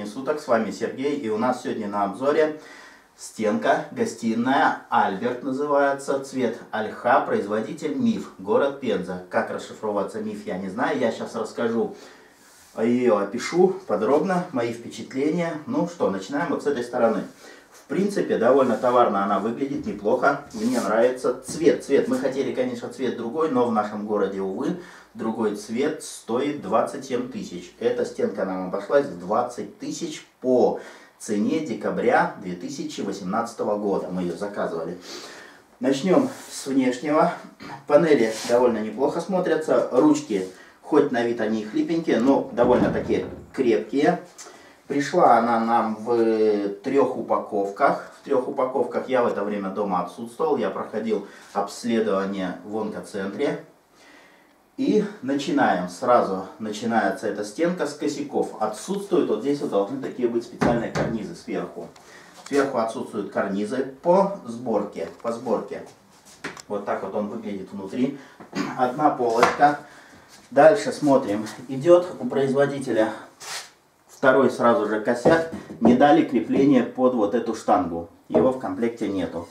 времени суток, с вами Сергей, и у нас сегодня на обзоре стенка, гостиная, Альберт называется, цвет ольха, производитель МИФ, город Пенза. Как расшифровывается МИФ, я не знаю, я сейчас расскажу, ее опишу подробно, мои впечатления. Ну что, начинаем вот с этой стороны. В принципе, довольно товарно она выглядит, неплохо, мне нравится. Цвет, мы хотели, конечно, цвет другой, но в нашем городе, увы, другой цвет стоит 27 тысяч. Эта стенка нам обошлась в 20 тысяч по цене декабря 2018 года. Мы ее заказывали. Начнем с внешнего. Панели довольно неплохо смотрятся. Ручки, хоть на вид они и хлипенькие, но довольно-таки крепкие. Пришла она нам в 3 упаковках. В 3 упаковках я в это время дома отсутствовал. Я проходил обследование в онкоцентре. И начинаем. Сразу начинается эта стенка с косяков. Отсутствуют, вот здесь вот должны такие быть специальные карнизы сверху. Сверху отсутствуют карнизы по сборке. Вот так вот он выглядит внутри. Одна полочка. Дальше смотрим. Идет у производителя второй сразу же косяк. Не дали крепление под вот эту штангу. Его в комплекте нету.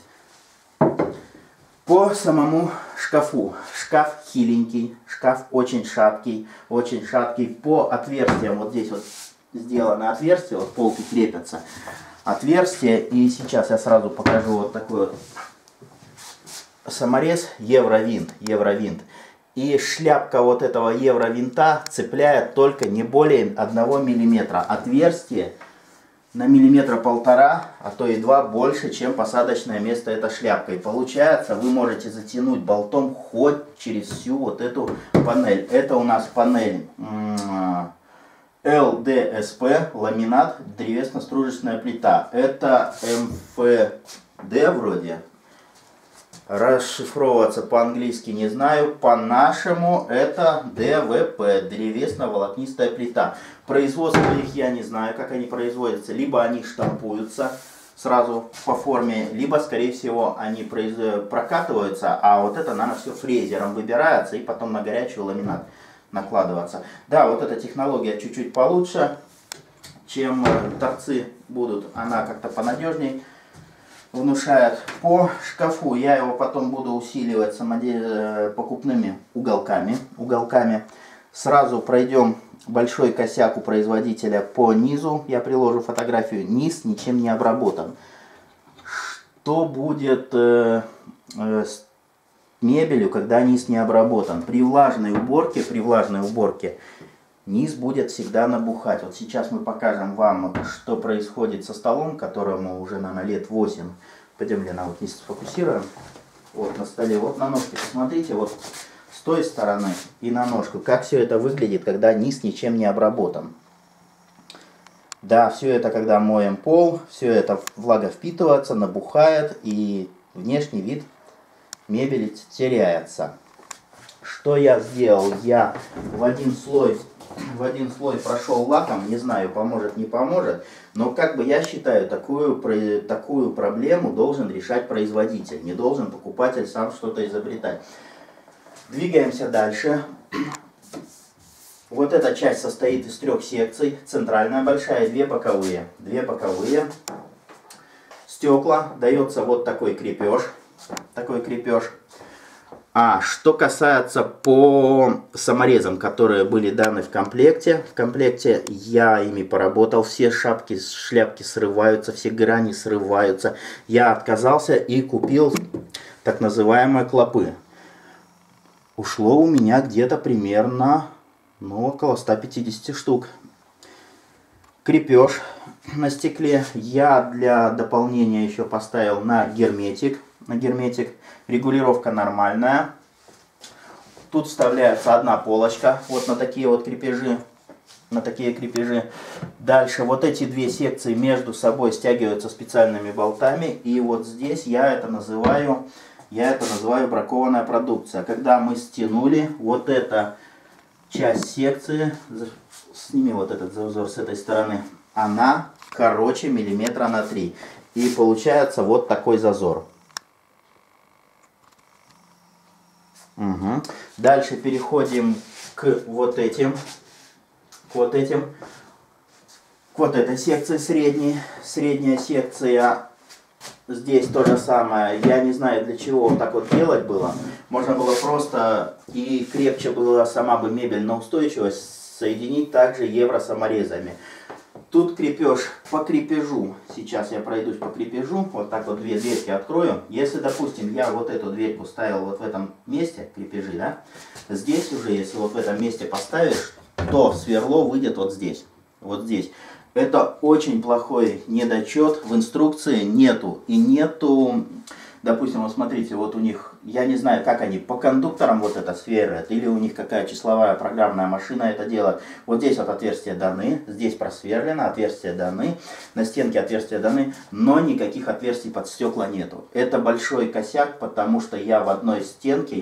По самому шкафу. Шкаф хиленький, шкаф очень шаткий, очень шаткий. По отверстиям, вот здесь вот сделано отверстие, вот полки крепятся. Отверстие, и сейчас я сразу покажу вот такой вот саморез Евровинт. И шляпка вот этого Евровинта цепляет только не более 1 миллиметра. Отверстие на 1,5 миллиметра, а то и 2 больше, чем посадочное место этой шляпкой. Получается, вы можете затянуть болтом хоть через всю вот эту панель. Это у нас панель ЛДСП, ламинат, древесно-стружечная плита. Это МФД вроде. Расшифровываться по-английски не знаю. По-нашему это ДВП, древесно-волокнистая плита. Производство их я не знаю, как они производятся. Либо они штампуются сразу по форме, либо, скорее всего, они прокатываются, а вот это, наверное, все фрезером выбирается и потом на горячий ламинат накладываться. Да, вот эта технология чуть-чуть получше, чем торцы будут. Она как-то понадежней внушает. По шкафу я его потом буду усиливать покупными уголками. Сразу пройдем большой косяк у производителя по низу. Я приложу фотографию. Низ ничем не обработан. Что будет с мебелью, когда низ не обработан? При влажной уборке низ будет всегда набухать. Вот сейчас мы покажем вам, что происходит со столом, которому уже, наверное, лет 8. Пойдем, Лена, вот здесь сфокусируем. Вот на столе, вот на ножке, посмотрите, вот с той стороны и на ножку. Как все это выглядит, когда низ ничем не обработан. Да, все это, когда моем пол, все это влага впитывается, набухает, и внешний вид мебели теряется. Что я сделал? Я в один слой прошел лаком, не знаю, поможет, не поможет, но как бы я считаю, такую проблему должен решать производитель, не должен покупатель сам что-то изобретать. Двигаемся дальше. Вот эта часть состоит из 3 секций, центральная большая, 2 боковые. Стекла, дается вот такой крепеж. А что касается по саморезам, которые были даны в комплекте я ими поработал, все шляпки срываются, все грани срываются. Я отказался и купил так называемые клопы. Ушло у меня где-то примерно, около 150 штук. Крепеж на стекле я для дополнения еще поставил на герметик. Регулировка нормальная. Тут вставляется одна полочка вот на такие вот крепежи. Дальше вот эти 2 секции между собой стягиваются специальными болтами. И вот здесь я это называю бракованная продукция. Когда мы стянули вот эта часть секции, сними вот этот зазор с этой стороны, она короче 3 миллиметра. И получается вот такой зазор. Угу. Дальше переходим к вот этим. к вот этой секции средней. Средняя секция. Здесь то же самое. Я не знаю, для чего вот так вот делать было. Можно было просто, и крепче была сама бы мебель на устойчивость, соединить также евросаморезами. Тут крепеж по крепежу. Сейчас я пройдусь по крепежу. Вот так вот две дверки открою. Если, допустим, я вот эту дверьку ставил вот в этом месте, крепежи, да, здесь уже, если вот в этом месте поставишь, то сверло выйдет вот здесь. Вот здесь. Это очень плохой недочет. В инструкции нету. И нету, допустим, вот смотрите, вот у них, я не знаю, как они по кондукторам вот это сверлят, или у них какая числовая программная машина это делает. Вот здесь вот отверстия даны, здесь просверлено, отверстия даны, на стенке отверстия даны, но никаких отверстий под стекла нету. Это большой косяк, потому что я в одной стенке,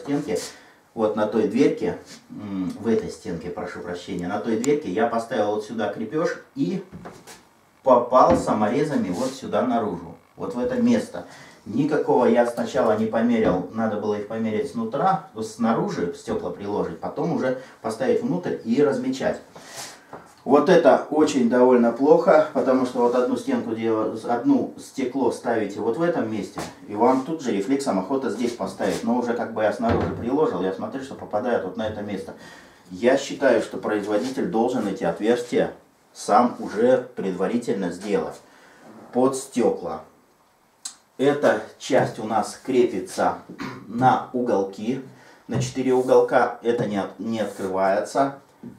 вот на той дверке, в этой стенке, прошу прощения, на той дверке я поставил вот сюда крепеж и попал саморезами вот сюда наружу, вот в это место. Никакого я сначала не померил, надо было их померить снаружи, стекла приложить, потом уже поставить внутрь и размечать. Вот это очень довольно плохо, потому что вот одну стекло ставите вот в этом месте, и вам тут же рефлексом охота здесь поставить. Но уже как бы я снаружи приложил, я смотрю, что попадает вот на это место. Я считаю, что производитель должен эти отверстия сам уже предварительно сделать под стекла. Эта часть у нас крепится на уголки, на 4 уголка, это не открывается.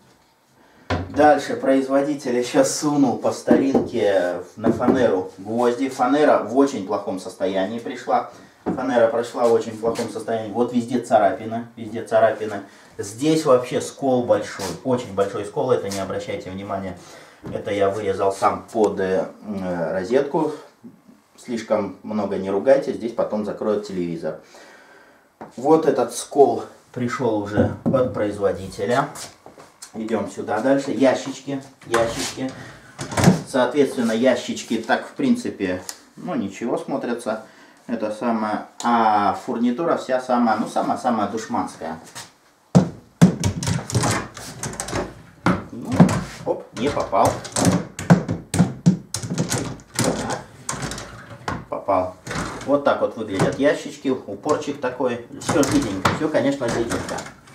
Дальше производитель еще сунул по старинке на фанеру гвозди. Фанера в очень плохом состоянии пришла. Фанера прошла в очень плохом состоянии. Вот везде царапины, везде царапины. Здесь вообще скол большой, очень большой скол, это не обращайте внимания. Это я вырезал сам под розетку. Слишком много не ругайте, здесь потом закроют телевизор. Вот этот скол пришел уже от производителя. Идем сюда дальше. Ящички. Соответственно, ящички так в принципе, ну ничего смотрятся. Это самое. А фурнитура вся самая, ну самая душманская. Ну, оп, не попал. Попал. Вот так вот выглядят ящички. Упорчик такой. Все жиденько. Все, конечно, жиденько.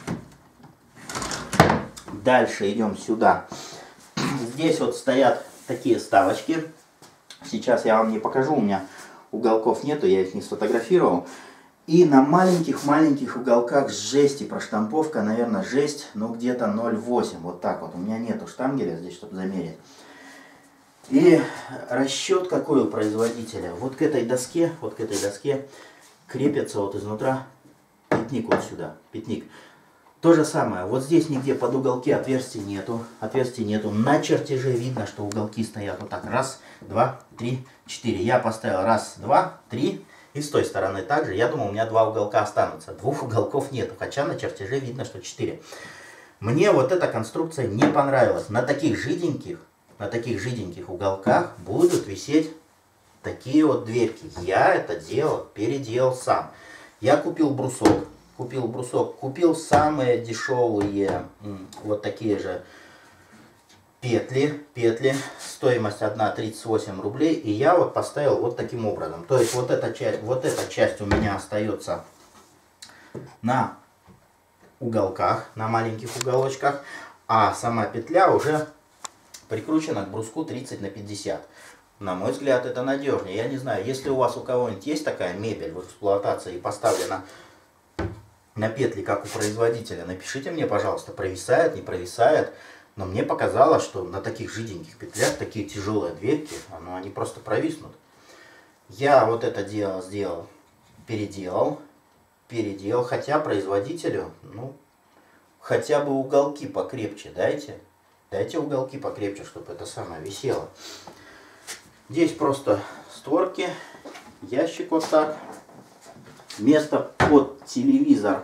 Дальше идем сюда. Здесь вот стоят такие ставочки. Сейчас я вам не покажу, у меня уголков нету, я их не сфотографировал. И на маленьких уголках жесть и проштамповка, наверное, жесть, ну где-то 0,8. Вот так вот. У меня нету штангеля здесь, чтобы замерить. И расчет какой у производителя. Вот к этой доске крепится вот изнутра пятник вот сюда. Пятник. То же самое, вот здесь нигде под уголки отверстий нету. На чертеже видно, что уголки стоят вот так. Раз, два, три, 4. Я поставил раз, два, три. И с той стороны также. Я думал, у меня 2 уголка останутся. 2 уголков нету, хотя на чертеже видно, что 4. Мне вот эта конструкция не понравилась. На таких жиденьких уголках будут висеть такие вот дверки. Я это переделал сам. Я купил брусок. Купил самые дешевые вот такие же петли. Стоимость 1,38 рублей. И я вот поставил вот таким образом. То есть вот эта часть у меня остается на уголках, на маленьких уголочках. А сама петля уже прикручена к бруску 30 на 50. На мой взгляд, это надежнее. Я не знаю, если у кого-нибудь есть такая мебель в эксплуатации и поставлена на петли, как у производителя, напишите мне, пожалуйста, провисает, не провисает. Но мне показалось, что на таких жиденьких петлях такие тяжелые дверки, они просто провиснут. Я вот это дело сделал, переделал, хотя производителю, хотя бы уголки покрепче дайте. Дайте уголки покрепче, чтобы это самое висело. Здесь просто створки, ящик вот так. Место под телевизор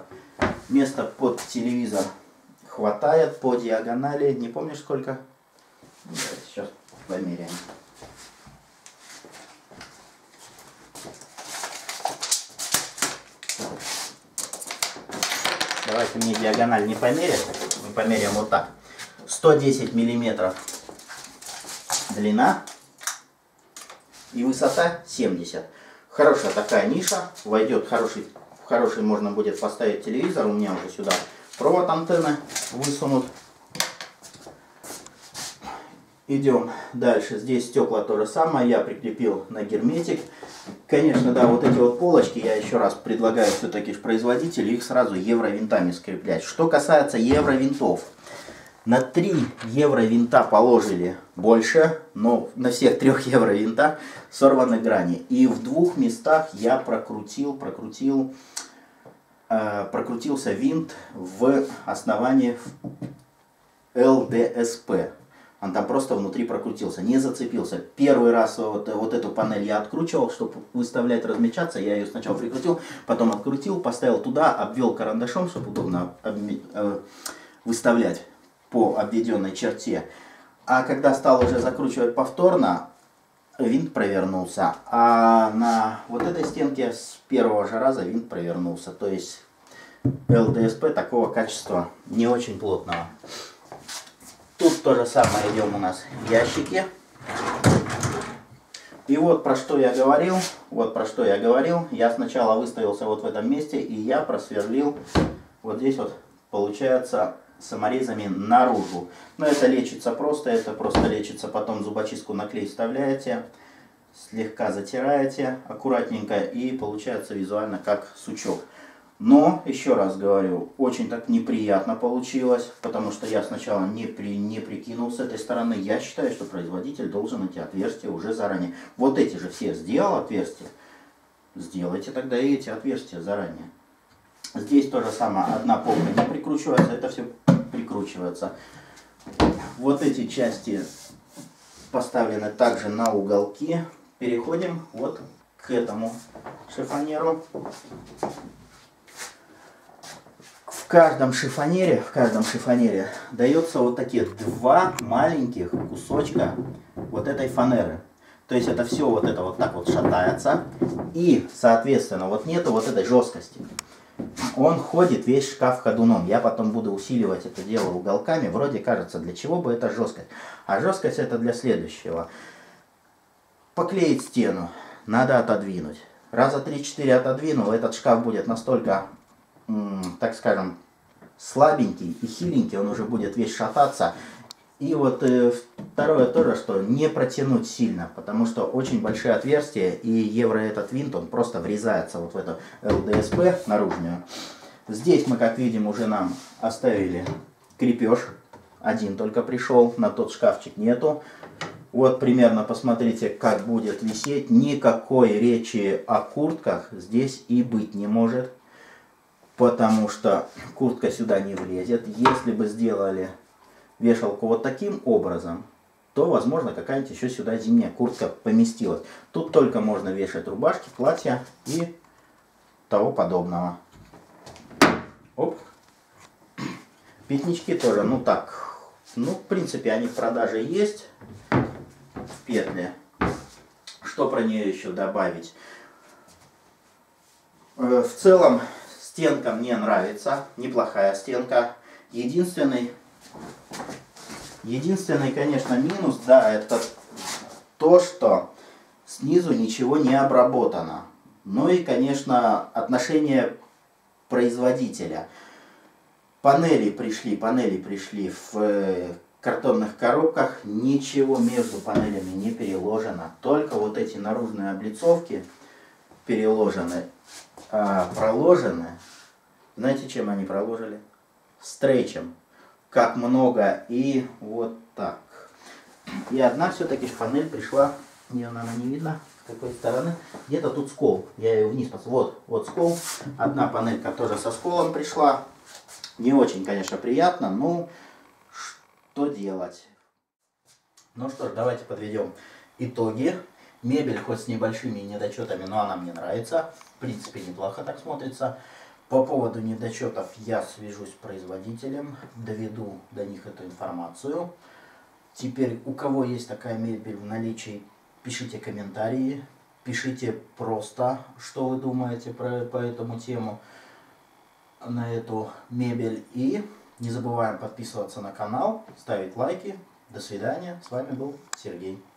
хватает по диагонали. Не помнишь сколько? Сейчас померяем. Давайте мне диагональ не померять. Мы померяем вот так. 110 миллиметров длина и высота 70. Хорошая такая ниша, войдет хороший можно будет поставить телевизор. У меня уже сюда провод антенны высунут. Идем дальше. Здесь стекла то же самое. Я прикрепил на герметик. Конечно, да, вот эти вот полочки я еще раз предлагаю все-таки производителю их сразу евровинтами скреплять. Что касается евровинтов. На 3 евровинта положили больше, но на всех 3 евровинтах сорваны грани. И в 2 местах я прокрутился винт в основании ЛДСП. Он там просто внутри прокрутился, не зацепился. Первый раз вот эту панель я откручивал, чтобы выставлять, размечаться. Я ее сначала прикрутил, потом открутил, поставил туда, обвел карандашом, чтобы удобно выставлять по обведенной черте. А когда стал уже закручивать повторно, винт провернулся. А на вот этой стенке с первого же раза винт провернулся. То есть ЛДСП такого качества не очень плотного. Тут то же самое, идем у нас ящики. И вот про что я говорил. Я сначала выставился вот в этом месте, и я просверлил вот здесь вот, получается, саморезами наружу. Но это лечится просто, потом зубочистку на клей вставляете, слегка затираете аккуратненько, и получается визуально как сучок. Но, еще раз говорю, очень так неприятно получилось, потому что я сначала не прикинул с этой стороны. Я считаю, что производитель должен эти отверстия уже заранее. Вот эти же все сделал отверстия, сделайте тогда и эти отверстия заранее. Здесь то же самое, одна полка не прикручивается, это все прикручивается. Вот эти части поставлены также на уголки. Переходим вот к этому шифонеру. В каждом шифонере дается вот такие 2 маленьких кусочка вот этой фанеры. То есть это все вот это вот так вот шатается. И, соответственно, вот нету вот этой жесткости. Он ходит весь шкаф ходуном. Я потом буду усиливать это дело уголками. Вроде кажется, для чего бы это жесткость. А жесткость это для следующего. Поклеить стену надо отодвинуть. Раза 3-4 отодвинул, этот шкаф будет настолько, так скажем, слабенький и хиленький, он уже будет весь шататься. И вот второе тоже, что не протянуть сильно, потому что очень большие отверстия, и евро этот винт, он просто врезается вот в эту ЛДСП наружную. Здесь мы, как видим, уже нам оставили крепеж. Один только пришел, на тот шкафчик нету. Вот примерно посмотрите, как будет висеть. Никакой речи о куртках здесь и быть не может, потому что куртка сюда не влезет. Если бы сделали вешалку вот таким образом, то, возможно, какая-нибудь еще сюда зимняя куртка поместилась. Тут только можно вешать рубашки, платья и того подобного. Оп. Пятнички тоже, ну так, ну, в принципе, они в продаже есть в петле. Что про нее еще добавить? В целом, стенка мне нравится, неплохая стенка. Единственный, конечно, минус, да, это то, что снизу ничего не обработано. Ну и, конечно, отношение производителя. Панели пришли в картонных коробках, ничего между панелями не переложено. Только вот эти наружные облицовки переложены, проложены. Знаете, чем они проложили? Стрейчем. Как много, и вот так. И одна все-таки панель пришла, ее, наверное, не видно, с какой стороны. Где-то тут скол, я ее вниз посмотрел. Вот скол. Одна панелька тоже со сколом пришла. Не очень, конечно, приятно, но что делать? Ну что ж, давайте подведем итоги. Мебель хоть с небольшими недочетами, но она мне нравится. В принципе, неплохо так смотрится. По поводу недочетов я свяжусь с производителем, доведу до них эту информацию. Теперь, у кого есть такая мебель в наличии, пишите комментарии, пишите просто, что вы думаете по этому тему, на эту мебель. И не забываем подписываться на канал, ставить лайки. До свидания. С вами был Сергей.